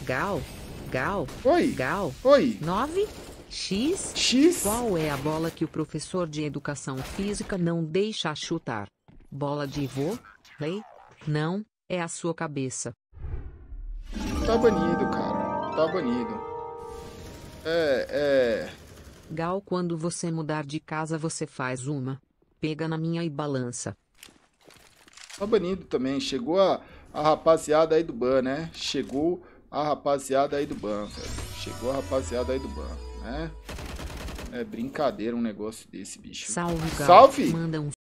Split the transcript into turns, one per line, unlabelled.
Gal. Gal.
Oi.
Gal.
Oi.
9. X.
X.
Qual é a bola que o professor de educação física não deixa chutar? Bola de vôlei? Não, é a sua cabeça.
Tá banido, cara. Tá banido.
Gal, quando você mudar de casa você faz uma. Pega na minha e balança.
Tá banido também. Chegou a rapaziada aí do ban, né? Chegou a rapaziada aí do ban, velho. Chegou a rapaziada aí do ban, né? É brincadeira um negócio desse, bicho.
Salve, Gal.
Salve!
Manda um